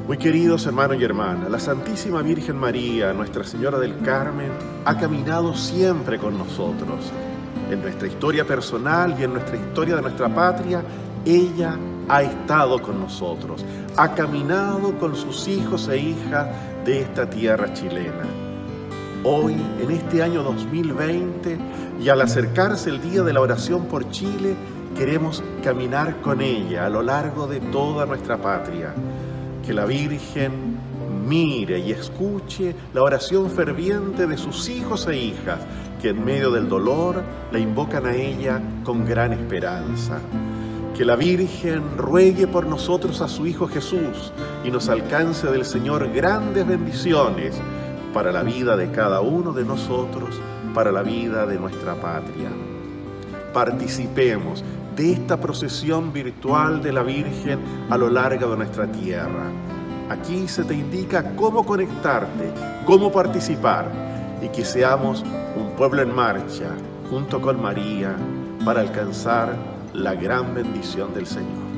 Muy queridos hermanos y hermanas, la Santísima Virgen María, Nuestra Señora del Carmen, ha caminado siempre con nosotros. En nuestra historia personal y en nuestra historia de nuestra patria, ella ha estado con nosotros, ha caminado con sus hijos e hijas de esta tierra chilena. Hoy, en este año 2020, y al acercarse el día de la oración por Chile, queremos caminar con ella a lo largo de toda nuestra patria. Que la Virgen mire y escuche la oración ferviente de sus hijos e hijas, que en medio del dolor la invocan a ella con gran esperanza. Que la Virgen ruegue por nosotros a su Hijo Jesús y nos alcance del Señor grandes bendiciones para la vida de cada uno de nosotros, para la vida de nuestra patria. Participemos de esta procesión virtual de la Virgen a lo largo de nuestra tierra. Aquí se te indica cómo conectarte, cómo participar y que seamos un pueblo en marcha junto con María para alcanzar la gran bendición del Señor.